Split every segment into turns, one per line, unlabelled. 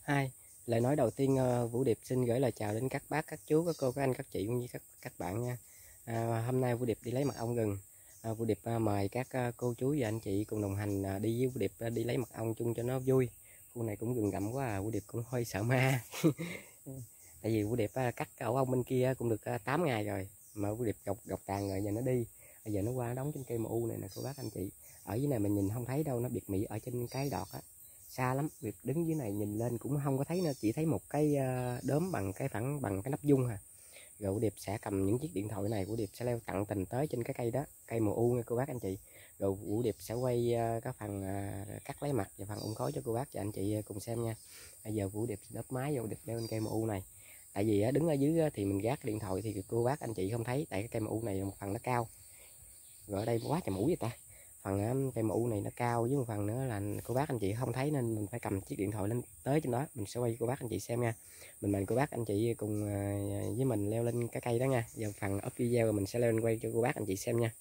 Hai, lời nói đầu tiên Vũ Điệp xin gửi lời chào đến các bác, các chú, các cô, các anh, các chị cũng như các bạn nha. Hôm nay Vũ Điệp đi lấy mật ong rừng. Vũ Điệp mời các cô chú và anh chị cùng đồng hành đi với Vũ Điệp đi lấy mật ong chung cho nó vui. Khu này cũng rừng rậm quá, Vũ Điệp cũng hơi sợ ma. Tại vì Vũ Điệp cắt ổ ong bên kia cũng được 8 ngày rồi, mà Vũ Điệp gọc tàn rồi giờ nó đi. Bây giờ nó qua nó đóng trên cây MU này nè cô bác anh chị. Ở dưới này mình nhìn không thấy đâu, nó biệt mị ở trên cái đọt á. Xa lắm, việc đứng dưới này nhìn lên cũng không có thấy nữa, chỉ thấy một cái đốm bằng cái phẳng bằng cái nắp dung à. Rồi Vũ Điệp sẽ cầm những chiếc điện thoại này, Vũ Điệp sẽ leo tận tình tới trên cái cây đó, cây MU nha cô bác anh chị. Rồi Vũ Điệp sẽ quay các phần cắt lấy mặt và phần ung khói cho cô bác và anh chị cùng xem nha. Bây giờ Vũ Điệp đắp máy vô, Vũ Điệp leo lên cây MU này. Tại vì đứng ở dưới thì mình gác cái điện thoại thì cô bác anh chị không thấy, tại cái cây MU này một phần nó cao. Rồi ở đây quá trời mũi vậy ta. Phần cây MU này nó cao, với một phần nữa là cô bác anh chị không thấy nên mình phải cầm chiếc điện thoại lên tới trên đó, mình sẽ quay cho cô bác anh chị xem nha. Mình mời cô bác anh chị cùng với mình leo lên cái cây đó nha. Giờ phần up video rồi mình sẽ leo lên quay cho cô bác anh chị xem nha.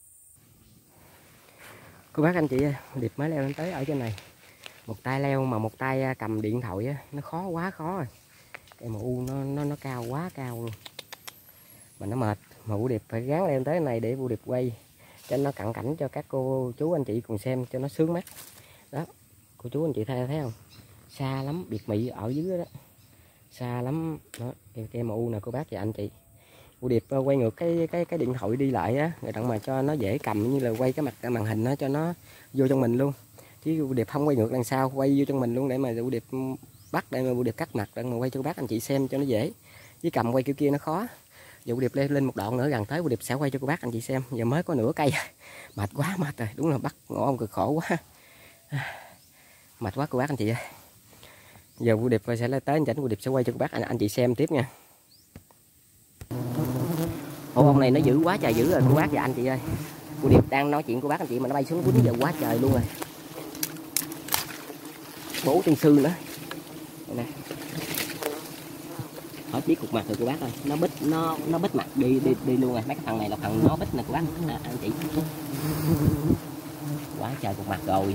Cô bác anh chị Điệp mới leo lên tới ở trên này, một tay leo mà một tay cầm điện thoại á, nó khó, quá khó rồi. Cây MU nó cao, quá cao luôn mà nó mệt, mà Vũ Điệp phải gắng leo tới này để Vũ Điệp quay cho nó cận cảnh cho các cô chú anh chị cùng xem cho nó sướng mắt đó. Cô chú anh chị thấy không, xa lắm, biệt mị ở dưới đó, xa lắm đó. Cây MU nè cô bác và anh chị. Vũ Điệp quay ngược cái điện thoại đi lại á, rồi đặng mà cho nó dễ cầm, như là quay cái mặt màn hình nó cho nó vô trong mình luôn, chứ Vũ Điệp không quay ngược đằng sau, quay vô trong mình luôn để mà Vũ Điệp bắt, để mà Vũ Điệp cắt mặt để mà quay cho cô bác anh chị xem cho nó dễ, chứ cầm quay kiểu kia nó khó. Giờ Vũ Điệp lên một đoạn nữa gần tới Vũ Điệp sẽ quay cho cô bác anh chị xem. Giờ mới có nửa cây mệt quá, mệt rồi, đúng là bắt ngộ ong cực khổ quá, mệt quá cô bác anh chị ơi. Giờ Vũ Điệp sẽ lên tới chảnh, Vũ Điệp sẽ quay cho cô bác anh chị xem tiếp nha. Ổ ong này nó dữ quá trời dữ rồi cô bác và anh chị ơi. Vũ Điệp đang nói chuyện cô bác anh chị mà nó bay xuống quýnh giờ quá trời luôn rồi. Bố tiên sư nữa đây nè, hết biết cục mặt rồi cô bác ơi, nó bít nó bít mặt đi luôn rồi. Mấy cái phần này là phần nó bít nè cô bác anh chị, quá trời cục mặt rồi.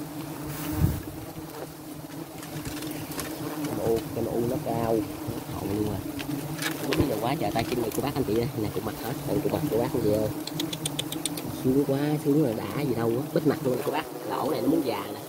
Cái MU nó cao hậu luôn rồi, bây giờ quá trời tay chân này cô bác anh chị ơi. Này cục mặt hết từ cục mặt cô bác anh chị ơi, sướng quá, sướng rồi, đã gì đâu á, bít mặt luôn nè cô bác. Lỗ này nó muốn già nè,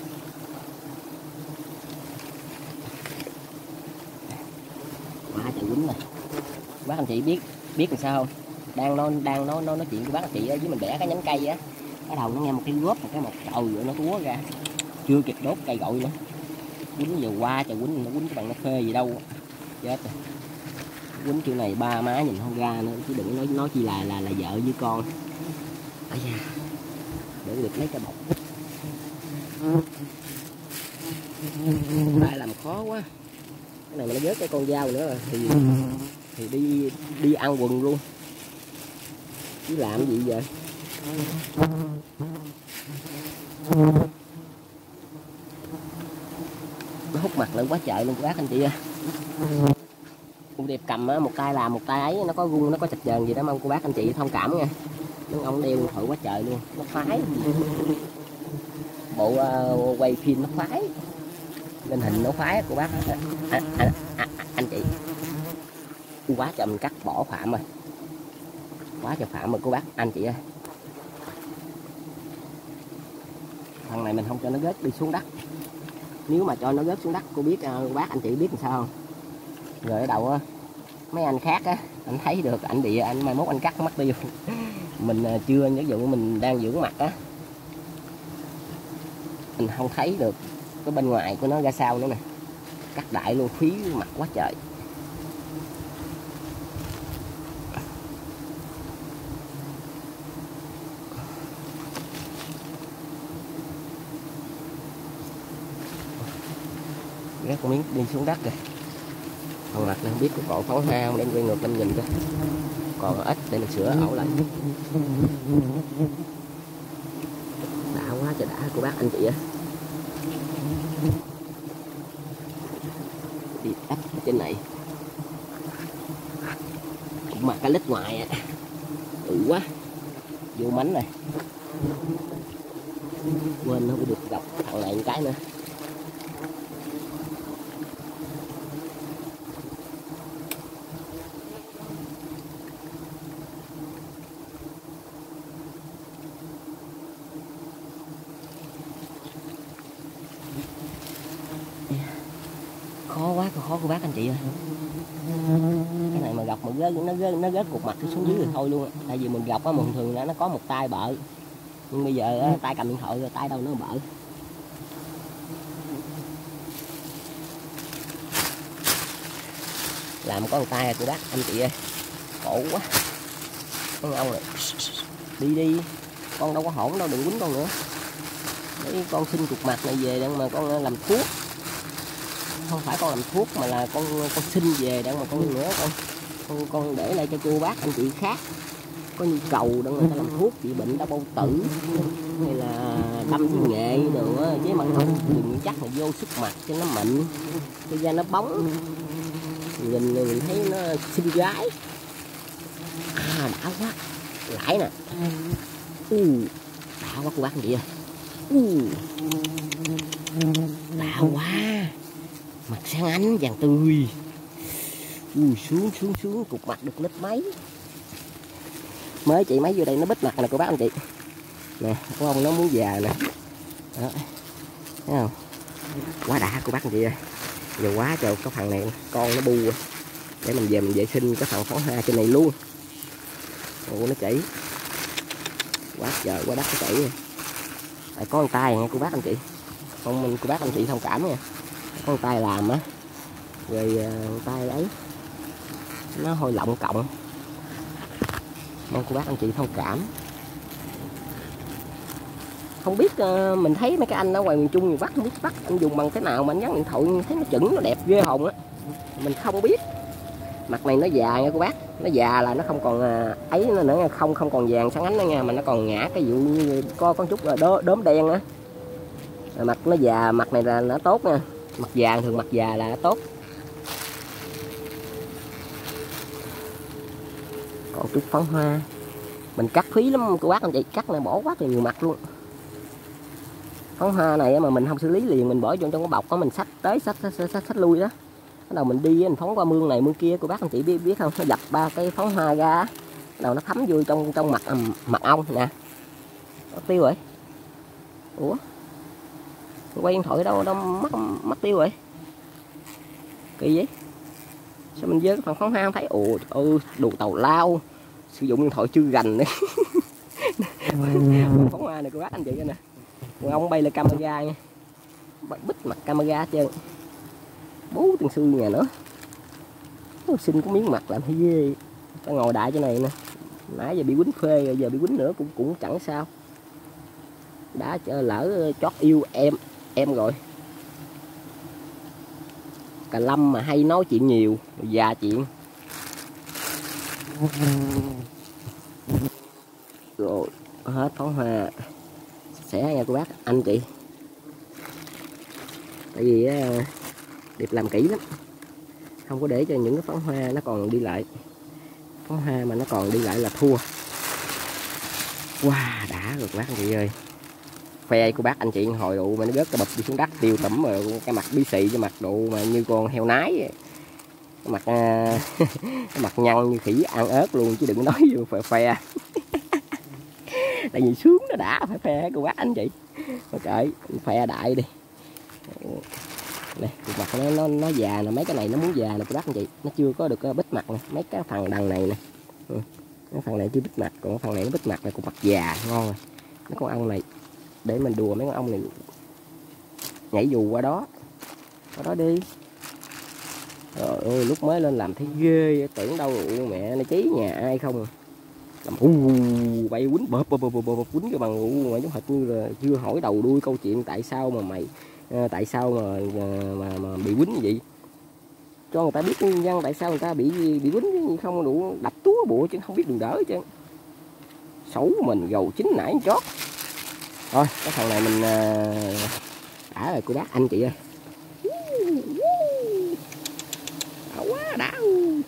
quá trời quýnh rồi. Bác anh chị biết làm sao không? Đang nó nói chuyện với bác anh chị với mình bẻ cái nhánh cây á, cái đầu nó nghe một cái góp một cái một đầu rồi nó túa ra, chưa kịp đốt cây gội nữa, quýnh giờ qua trời quýnh, nó quýnh cái bằng nó phê gì đâu, chết rồi. Quýnh kiểu này ba má nhìn không ra nữa, chứ đừng nói chi là vợ với con. Ở da để được lấy cái bọc lại làm khó quá. Cái này mà nó vớt cái con dao nữa thì đi ăn quần luôn, chứ làm gì vậy. Nó hút mặt lên quá trời luôn các bác anh chị ơi. Vũ Điệp cầm một tay làm một tay ấy, nó có gung, nó có chập chờn gì đó, mong cô bác anh chị thông cảm nha. Nó ông đeo thổi quá trời luôn, nó phái bộ quay phim nó phái lên hình, nó phái cô bác anh chị. Quá trời mình cắt bỏ phạm rồi, quá trời phạm rồi cô bác anh chị ơi. Thằng này mình không cho nó rớt đi xuống đất, nếu mà cho nó rớt xuống đất cô biết cô bác anh chị biết làm sao không? Rồi ở đầu á mấy anh khác á, anh thấy được anh bị anh mai mốt anh cắt mất tiêu. Mình chưa, ví dụ mình đang dưỡng mặt á, mình không thấy được cái bên ngoài của nó ra sao nữa nè, cắt đại luôn, phí mặt quá trời. Cái con miếng đi xuống đất rồi, còn mặt này không biết có còn phóng ha không, để quay ngược lên nhìn coi, còn ít để mình sửa ổ lại. Đã quá trời đã cô bác anh chị á. Đi đắp trên này cũng mà cái lít ngoài á, quá vô mánh này, quên nó được gặp thằng này một cái nữa. khó quá, khó cô bác anh chị ơi. Cái này mà gọc mà nó rớt cục mặt xuống dưới thì thôi luôn. Tại vì mình gọc á, mình thường là nó có một tay bợ, nhưng bây giờ tay cầm điện thoại rồi tay đâu nó bợ. Làm có một tay cô bác anh chị ơi, khổ quá. Con ông này đi con đâu có hổn đâu, đừng quýnh con nữa. Đấy, con xin cục mặt này về đang mà con làm thuốc, không phải con làm thuốc mà là con xin về đang mà con nữa, con để lại cho cô bác anh chị khác có nhu cầu đang người ta làm thuốc trị bệnh đau bao tử hay là đâm với nghệ đồ á, với mặt không đừng chắc là vô sức mặt cho nó mịn, cho da nó bóng, nhìn người thấy nó xinh gái. À đã quá, lãi nè. Đã quá cô bác anh chị ơi. Đã quá, mặt sáng ánh vàng tươi. Xuống cục mặt được lít mấy. Mới chị mấy vô đây nó bít mặt nè cô bác anh chị. Nè, con ông nó muốn già nè. Đó. Thấy không? Quá đã cô bác anh chị ơi. Giờ quá trời có phần này con nó bu. Để mình về mình vệ sinh cái phần pháo hoa trên này luôn. Ủa nó chảy. Quá trời quá đất nó chảy rồi. Tại có con tay nha cô bác anh chị. Không mình cô bác anh chị thông cảm nha. Có con tay làm á. Rồi tay ấy nó hơi lộng cộng. Mong cô bác anh chị thông cảm. Không biết mình thấy mấy cái anh ở ngoài miền Trung miền Bắc không biết Bắc anh dùng bằng cái nào mà anh gắn điện thoại thấy nó chững nó đẹp ghê hồn á. Mình không biết. Mặt này nó già nha cô bác. Nó già là nó không còn ấy nữa nha, không còn vàng sáng ánh nữa nha, mà nó còn ngã cái vụ như có chút là đốm đen á. Mặt nó già, mặt này là nó tốt nha. Mặt già thường mặt già là nó tốt. Còn chút phấn hoa mình cắt phí lắm cô bác anh chị, cắt này bỏ quá trời nhiều mặt luôn. Phấn hoa này mà mình không xử lý liền, mình bỏ vô trong cái bọc đó, mình xách tới xách lui đó. Bắt đầu mình đi mình phóng qua mương này mương kia cô bác anh chị biết không, nó dập ba cái phấn hoa ra, bắt đầu nó thấm vô trong mặt ong nè. Mất tiêu rồi. Ủa quay điện thoại đâu mất tiêu rồi, kỳ vậy. Sao mình dơ cái phần phấn hoa không thấy. Ồ đồ tàu lao, sử dụng điện thoại chưa gành nữa. Phấn hoa này cô bác anh chị nè, còn ông bay lên camera nha, bít mặt camera hết trơn. Bố tiền sư nhà nữa. Xin có miếng mặt làm thấy ghê. Ta ngồi đại chỗ này nè, nãy giờ bị quýnh phê rồi giờ bị quýnh nữa cũng chẳng sao. Đã lỡ chót yêu em rồi. Cà Lâm mà hay nói chuyện nhiều, già chuyện. Rồi hết pháo hoa sẽ nha cô bác anh chị. Tại vì Điệp làm kỹ lắm, không có để cho những cái pháo hoa nó còn đi lại. Pháo hoa mà nó còn đi lại là thua. Wow đã rồi cô bác anh chị ơi. Khoe cô bác anh chị hồi độ mà nó rớt cái bụp đi xuống đất tiêu tẩm rồi, cái mặt bí xị, cái mặt độ mà như con heo nái, cái mặt cái mặt nhăn như khỉ ăn ớt luôn, chứ đừng nói vô khoe. Tại vì sướng nó đã, phải khoe cô bác anh chị. Ok khoe đại đi. Này mặt nó già nè, mấy cái này nó muốn già nè cô bác anh chị, nó chưa có được bít mặt nè, mấy cái phần đằng này nè. Cái phần này chưa bít mặt, còn cái phần này nó bít mặt này cũng mặt già ngon rồi. Mấy con ong này để mình đùa mấy con ong này nhảy dù qua đó đi. Trời ơi lúc mới lên làm thấy ghê, tưởng đâu mẹ nó chí nhà ai không. Làm bay quýnh bợp quýnh cái bằng mà giống hệt như là chưa hỏi đầu đuôi câu chuyện tại sao mà mày mà bị quýnh như vậy, cho người ta biết nguyên nhân tại sao người ta bị quýnh, không đủ đập túa bộ chứ không biết đường đỡ chứ. Xấu mình gầu chín nãy chót. Thôi cái thằng này mình đã rồi cô bác anh chị ơi. Đã quá đã.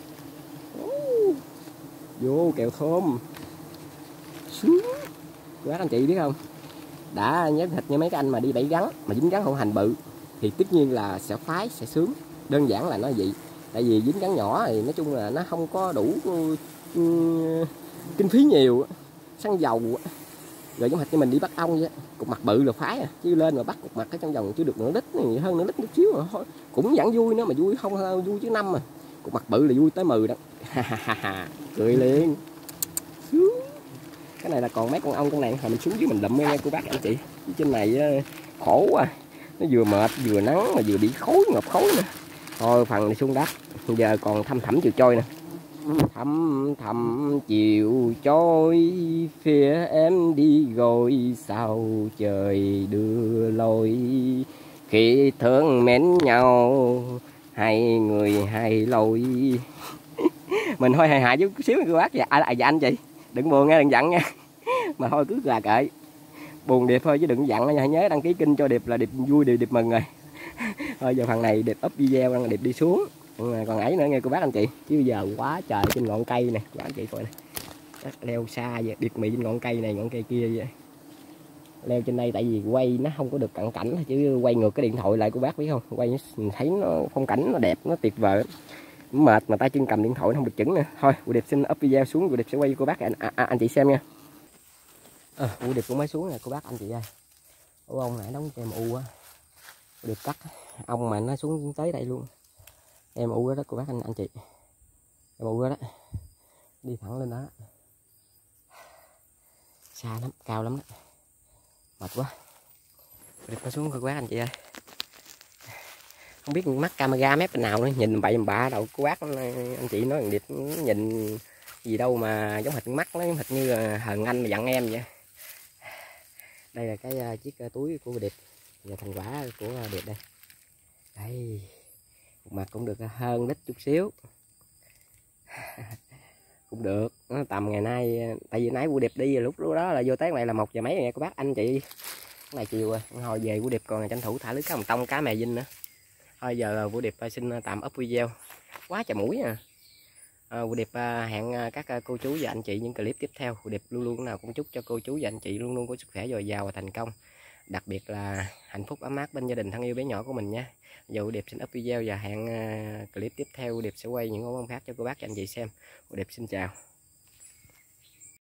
Vô kèo thơm sướng. Cô bác anh chị biết không, đã nhớ thịt như mấy cái anh mà đi đẩy gắn mà dính gắn hậu hành bự thì tất nhiên là sẽ phái sẽ sướng, đơn giản là nó vậy. Tại vì dính gắn nhỏ thì nói chung là nó không có đủ kinh phí nhiều, xăng dầu Rồi giống hệt như mình đi bắt ong vậy, cục mặt bự là phái à, chứ lên mà bắt cục mặt ở trong vòng chưa được nửa lít, hơn nửa lít chút xíu rồi cũng vẫn vui nữa, mà vui không vui chứ năm mà cục mặt bự là vui tới 10 đó. Cười liền. Cái này là còn mấy con ong trong này, hồi mình xuống dưới mình lụm nghe cô bác anh chị. Trên này khổ quá, nó vừa mệt vừa nắng mà vừa bị khối, ngập khối nữa. Thôi phần này xuống đất, giờ còn thăm thẳm chiều trôi nè. Thăm thầm chiều trôi phía em đi rồi sao trời đưa lối, khi thương mến nhau hai người hai lối. Mình hơi hài hài chút xíu cô bác. Dạ anh chị đừng buồn nghe, đừng giận nha. Mà thôi cứ là kệ, buồn Điệp thôi chứ đừng giận nha. Nhớ đăng ký kênh cho Điệp là Điệp vui, Điệp mừng rồi. Thôi giờ phần này Điệp up video đang Điệp đi xuống, còn ấy nữa nghe cô bác anh chị. Chứ giờ quá trời trên ngọn cây nè cô bác anh chị coi nè, leo xa vậy, điệp mị trên ngọn cây này ngọn cây kia vậy. Leo trên đây tại vì quay nó không có được cận cảnh, chứ quay ngược cái điện thoại lại cô bác biết không, quay mình thấy nó phong cảnh nó đẹp, nó tuyệt vời, mệt mà tay chân cầm điện thoại nó không được chững nè. Thôi Vũ Điệp xin up video xuống, Vũ Điệp sẽ quay cô bác anh chị xem nha. Vũ Điệp cũng mới xuống nè cô bác anh chị ơi. Ông nãy đóng cho em u á, Vũ Điệp cắt ông mà nó xuống tới đây luôn, em u đó cô bác anh chị, em u đó đi thẳng lên đó, xa lắm, cao lắm đó, mệt quá. Vũ Điệp có xuống cô bác anh chị ơi. Không biết mắt camera mép bên nào nữa, nhìn bậy bạ đâu cô bác anh chị nói Điệp nhìn gì đâu mà giống hệt mắt nó giống hệt như Hờn Anh mà dặn em vậy. Đây là cái chiếc túi của Điệp và thành quả của Điệp đây. Đây, một mặt cũng được hơn lít chút xíu. Cũng được, tầm ngày nay, tại vì nãy Vũ Điệp đi lúc đó là vô tới này là 1 giờ mấy rồi nha cô bác anh chị. Cái này chiều rồi, hồi về Vũ Điệp còn tranh thủ thả lưới cá Hồng Tông, cá mè vinh nữa. Thôi giờ Vũ Điệp xin tạm up video, quá trời mũi à. Vũ Điệp hẹn các cô chú và anh chị những clip tiếp theo. Vũ Điệp luôn luôn nào cũng chúc cho cô chú và anh chị luôn luôn có sức khỏe dồi dào và thành công, đặc biệt là hạnh phúc ấm áp bên gia đình thân yêu bé nhỏ của mình nha. Giờ Vũ Điệp xin up video và hẹn clip tiếp theo Vũ Điệp sẽ quay những món khác cho cô bác và anh chị xem. Vũ Điệp xin chào.